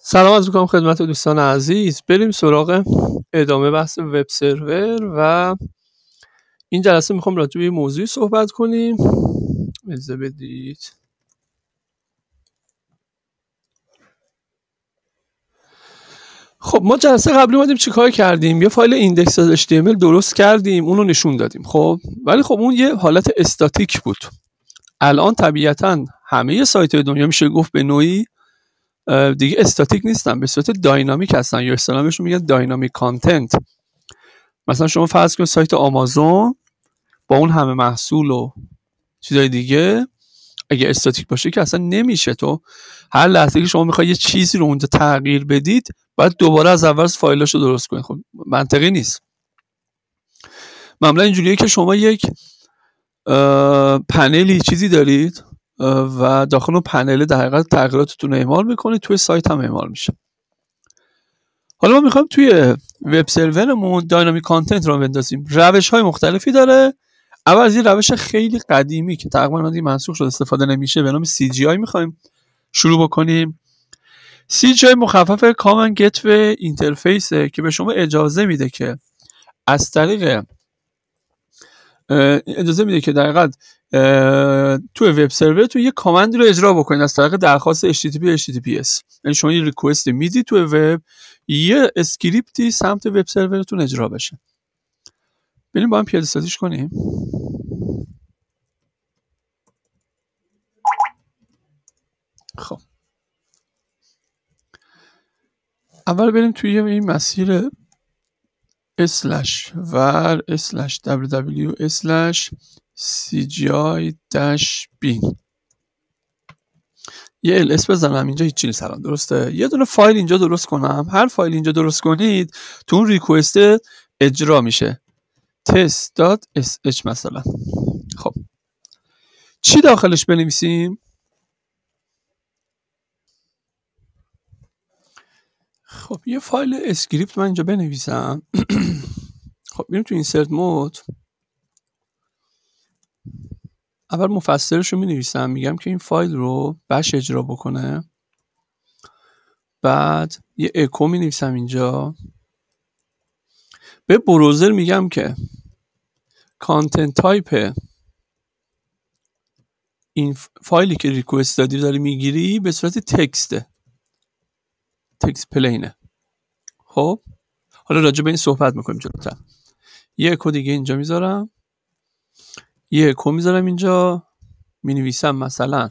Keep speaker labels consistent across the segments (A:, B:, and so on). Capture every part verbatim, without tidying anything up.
A: سلام عرض می‌کنم خدمت دوستان عزیز. بریم سراغ ادامه بحث وب سرور و این جلسه میخوام راجع به یه موضوعی صحبت کنیم. اجازه بدید. خب ما جلسه قبلی اومدیم چیکار کردیم؟ یه فایل ایندکس اچ تی ام ال درست کردیم، اون رو نشون دادیم. خب ولی خب اون یه حالت استاتیک بود. الان طبیعتاً همه سایت‌های دنیا میشه گفت به نوعی دیگه استاتیک نیستن، به صورت داینامیک هستن، یا اصطلاحاً بهشون میگن داینامیک کانتنت. مثلا شما فرض کنید سایت آمازون با اون همه محصول و چیزای دیگه اگه استاتیک باشه که اصلا نمیشه. تو هر لحظه که شما میخوای یه چیزی رو اونجا تغییر بدید باید دوباره از اول فایلاشو درست کنید. خب منطقی نیست. معمولا اینجوریه که شما یک پنلی چیزی دارید و داخل اون پنل در حقیقت تغییراتتون رو اعمال میکنید، توی سایت هم اعمال میشه. حالا ما میخوایم توی وب سرورمون داینامیک کانتنت رو بندازیم. روش های مختلفی داره. اول از یه روش خیلی قدیمی که تقریبا دیگه منسوخ شد، استفاده نمیشه، به نام سی جی آی میخوایم شروع بکنیم. سی جی آی مخفف کامن گتوی اینترفیسه که به شما اجازه میده که از طریق اجازه میده که در حقیقت تو وب سرور تو یه کامند رو اجرا بکنید از طریق درخواست اچ تی تی پی اچ تی تی پی اس. یعنی شما یه ریکوست میدید تو وب، یه اسکریپتی سمت وب سرورتون اجرا بشه. بریم با هم پیاده سازیش کنیم. خب اول بریم توی این مسیر اسلش ور اسلش دبلیو دبلیو اسلش سی جی آی داش بین یه ال اس بزنم اینجا، هیچ چیزی سلام درسته. یه دونه فایل اینجا درست کنم. هر فایل اینجا درست کنید تو اون ریکوست اجرا میشه تست دات اس اچ مثلا. خب چی داخلش بنویسیم؟ خب یه فایل اسکریپت من اینجا بنویسم. خب میریم تو اینسرت مود. اول مفسرش رو می نویسم، میگم که این فایل رو بش اجرا بکنه. بعد یه اکو می نویسم اینجا. به بروزر میگم که کانتنت تایپ این فایلی که ریکوست دادی داری میگیری به صورت تکسته، تکست پلینه. خب حالا راجع به این صحبت میکنیم جلوتر. یه اکو دیگه اینجا میذارم، یه اکو میذارم اینجا، می نویسم مثلا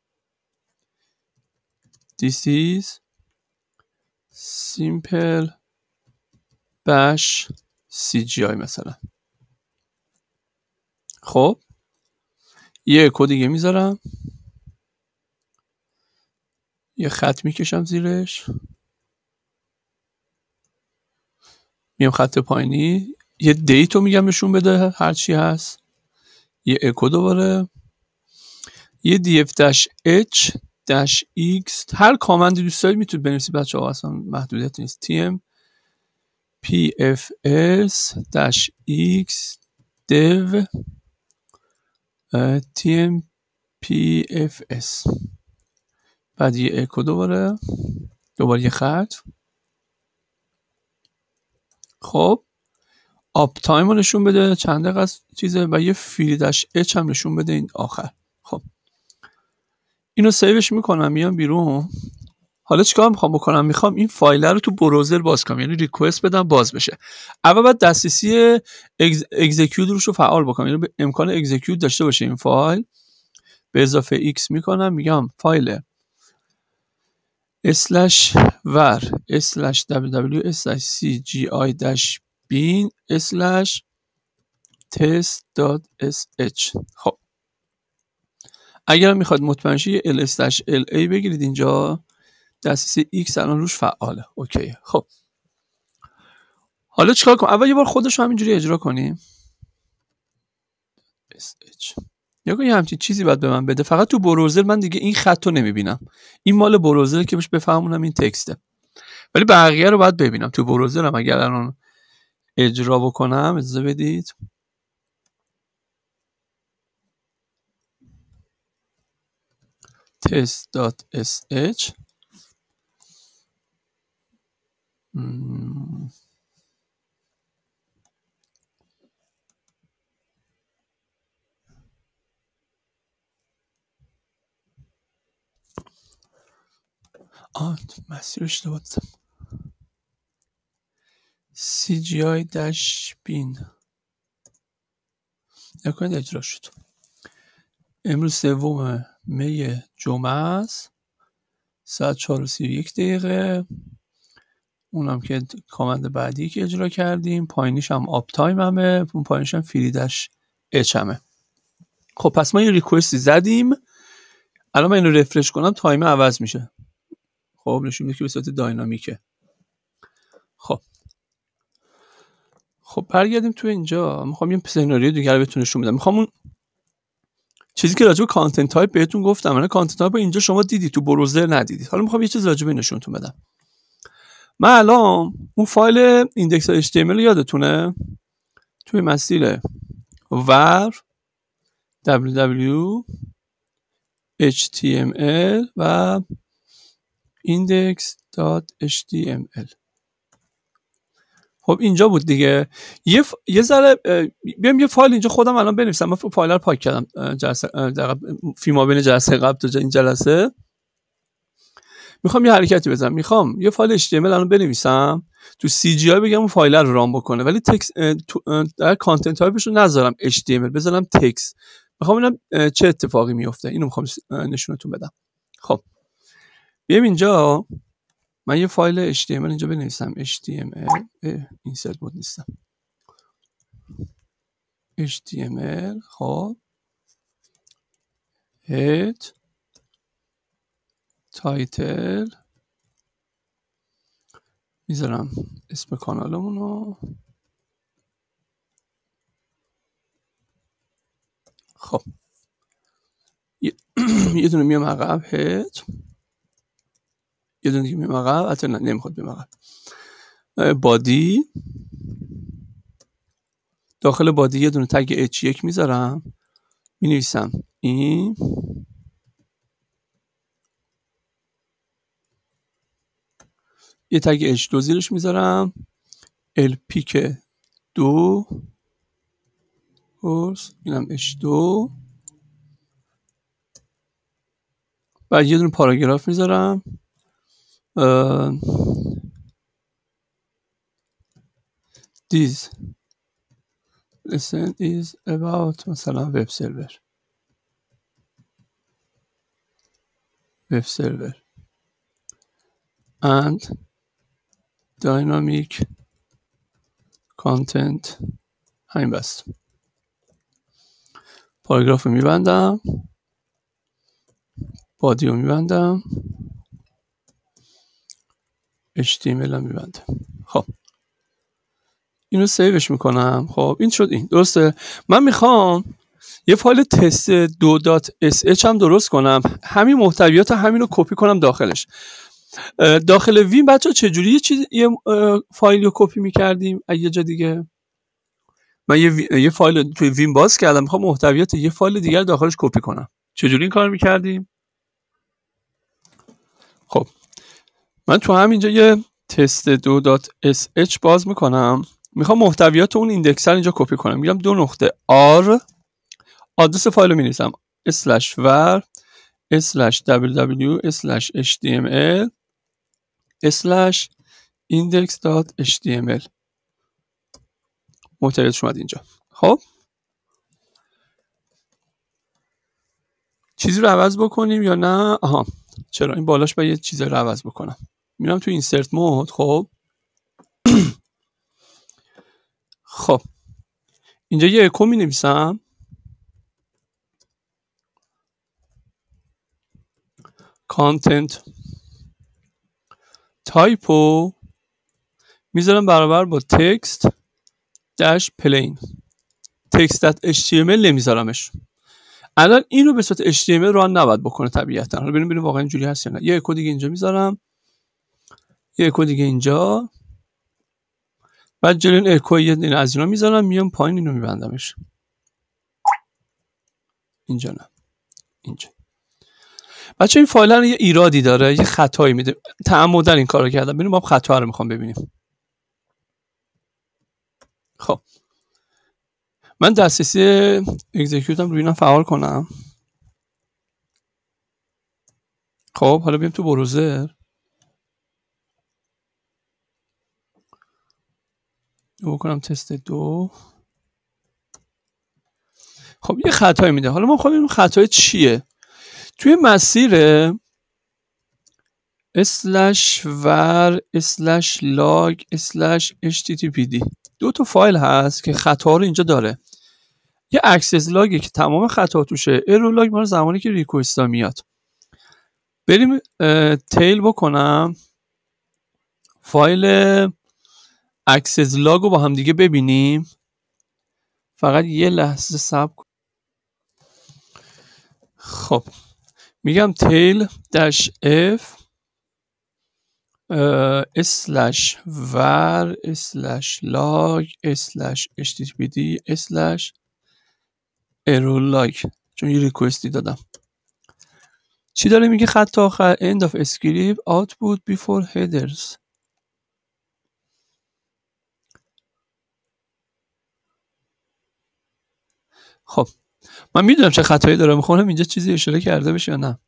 A: this is simple bash سی جی آی مثلا. خب یه اکو دیگه میذارم، یه خط میکشم زیرش، میام خط پایینی یه دیتو میگم نشون بده هرچی هست، یه اکو دوباره، یه df h x، هر کامندی دوست دارید میتونید بنویسید بچه ها، اصلا محدودیت نیست. tm pfs x dev tm pfs، بعد یه اکو دوباره، دوباره یه خط. خب آپ تایم رو نشون بده چند دقیقه از چیزه و یه فری داش اچ هم نشون بده این آخر. خب اینو سیوش میکنم، میام بیرون. حالا چیکار میخوام بکنم؟ میخوام این فایل رو تو بروزر باز کنم، یعنی ریکوست بدم باز بشه. اول باید دسترسی اگزیکیوت روش رو فعال بکنم، یعنی امکان اگزیکیوت داشته باشه این فایل. به اضافه ایکس میکنم، میگم فایل اسلش ور اسلش دبلیو دبلیو اسلش سی جی آی داش بین اسلش تست دات اس اچ. خب اگر میخواد مطمئن شید یه ال اسلش ال ای بگیرید اینجا، دسترسی ایکس الان روش فعاله. اوکی. خب حالا چیکار کنم؟ اول یه بار خودش رو همینجوری اجرا کنیم. اس اچ یا یه همچین چیزی باید به من بده. فقط تو بروزر من دیگه این خط رو نمیبینم. این مال بروزر که بهش بفهمونم این تکسته، ولی بقیه رو باید ببینم تو بروزرم. اگر الان اجرا بکنم اجازه بدید. test.sh مم. آه مسیر اشتباه دادم. سی جی آی داش بین نکنید اجرا شد. امروز سوم می جمعه است، ساعت چهار و سی و یک دقیقه. اونم که کامند بعدی که اجرا کردیم، پایینیش هم آپ تایم همه، اون پایینیش هم فری داش اچ همه. خب پس ما یه ریکوستی زدیم، الان من اینو رفرش کنم تایم عوض میشه. خب نشون میده که به صورت داینامیکه. خب خب برگردیم تو اینجا. میخوام یه سناریو دیگه رو بهتون نشون بدم. میخوام اون چیزی که راجع به کانتنت تایپ بهتون گفتم، من کانتنت تایپ اینجا شما دیدید تو بروزر ندیدید. حالا میخوام یه چیز راجع به نشونتون بدم. من الان اون فایل ایندکس اچ تی ام ال یادتونه توی مسیر var www html و index.html. خب اینجا بود دیگه. یه ف... یه ذره بیام یه فایل اینجا خودم الان بنویسم. من فایل رو پاک کردم جلسه در فیما بین جلسه قبل تا این جلسه. میخوام یه حرکتی بزنم. میخوام یه فایل اچ تی ام ال الان بنویسم، تو سی جی آی بگم اون فایل رو رام بکنه، ولی تکس در کانتنت تایپش رو نذارم اچ تی ام ال، بذارم تکست. میخوام ببینم چه اتفاقی میفته. اینو میخوام نشونتون بدم. خب بیام اینجا، من یه فایل اچ تی ام ال اینجا بنویسم. اچ تی ام ال اینسرت مود نیستم. اچ تی ام ال خب head تایتل میذارم اسم کانالمون رو. خب یه دونه میام عقب head، یه دونه دیگه میام عقب، حتی نمیخواد بیام عقب. بادی، داخل بادی یه دونه تگ اچ یک میذارم، مینویسم این یه تگ اچ دو زیرش میذارم، ال پیک دو کورس، اینم اچ دو، بعد یه دونه پاراگراف میذارم this lesson is about مثلا وب سرور وب سرور and dynamic content. همین بس. پاراگراف رو میبندم، بادی رو میبندم، اچ تی ام ال هم میبندم. خب اینو سیوش میکنم. خب این شد. این درسته. من میخوام یه فایل تست دو دات اس اچ هم درست کنم، همین محتویات همین رو کپی کنم داخلش. داخل ویم بچه چجوری یه چیز یه فایل رو کپی میکردیم یه جا دیگه؟ من یه, یه فایل توی ویم باز کردم، میخوام محتویات یه فایل دیگر داخلش کپی کنم. چجوری این کار میکردیم؟ خب من تو همینجا یه تست دو دات اس اچ باز میکنم، میخوام محتویات اون ایندکس رو اینجا کپی کنم. میگم دو نقطه آر، آدرس فایل رو مینویسم اسلش ور اسلش www اسلش html اسلش index.html. محتویاتش اومد اینجا. خب چیزی رو عوض بکنیم یا نه؟ آها چرا این بالاش باید یه چیزی رو عوض بکنم. میرم تو اینسرت مود. خب خب اینجا یه اکو می نویسم، کانتنت تایپو میذارم برابر با تکست داش پلین. تکست دات اچ تی ام ال نمیذارمش. الان اینو به صورت اچ تی ام ال ران نباید بکنه طبیعتا. حالا ببینیم ببینیم واقعا اینجوری هست یا نه. یه اکو دیگه اینجا میذارم، یه اکو دیگه اینجا، بعد جلوی این اکو یه دونه از اینا میذارم، میام پایین اینو میبندمش. اینجا نه، اینجا. بچه این فایل یه ایرادی داره، یه خطایی میده، تعمدن این کارو کردم. ببینیم ما خطا رو میخوام ببینیم. خب من دسترسی اکزیکیوتم روی اینا فعال کنم. خب حالا بریم تو بروزر، بکنم تست دو. خب یه خطایی میده. حالا ما میخوایم ببینیم خطای چیه. توی مسیر اسلش ور اسلش لاگ اسلش اچ تی تی پی دی دو تا فایل هست که خطا رو اینجا داره. یه اکسس لاگه که تمام خطا توشه، ایرور لاگ مال زمانی که ریکوئستا میاد. بریم تیل بکنم فایل اکسس لاگ رو با هم دیگه ببینیم. فقط یه لحظه صبر کن. خب میگم تیل داش اف اسلش ور اسلش لاگ اسلش اچ تی تی پی دی اسلش ایرور لاگ، چون یه ریکوئستی دادم. چی داره میگه خط آخر؟ end of script output before headers. خب من میدونم چه خطایی داره، میخوام اینجا چیزی اشاره کرده بشه یا نه.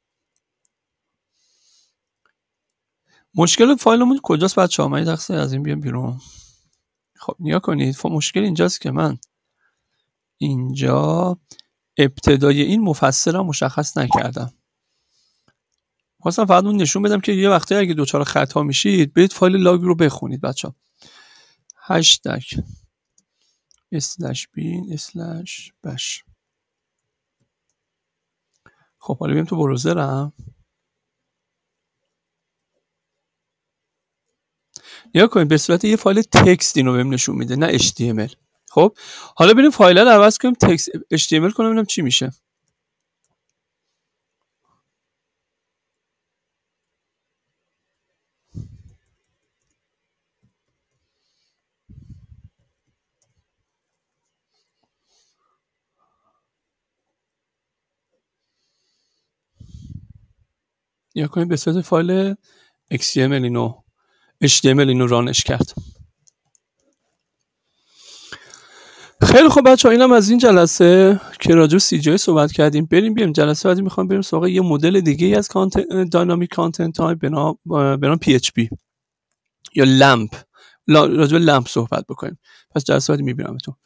A: مشکل فایلمون کجاست بچه‌ها؟ من یه دقیقه از این بیام بیرون. خب نیا کنید، مشکل اینجاست که من اینجا ابتدای این مفسرم مشخص نکردم. خواستم فقط اون نشون بدم که یه وقتی اگه دوچار خطا میشید برید فایل لاگ رو بخونید بچه‌ها. هشتگ اسلش بین اسلش بش. خب حالا بریم تو بروزرم. نیا کنید به صورت یه فایل تکست اینو بهم نشون میده، نه اچ تی ام ال. خب حالا بریم فایل رو عوض کنیم تکست اچ تی ام ال کنیم ببینم چی میشه. یا کنید به صورت فایل ایکس تی ام ال اینو اچ تی ام ال اینو رانش کرد. خیلی خب بچه‌ها اینم از این جلسه که راجع به سی جی آی صحبت کردیم. بریم بیام جلسه بعدی میخوام بریم سراغ یه مدل دیگه ای از کانتنت داینامیک کانتنت تایپ به نام به نام پی اچ پی یا لمپ. راجع به لمپ صحبت بکنیم. پس جلسه بعدی میبینمتون.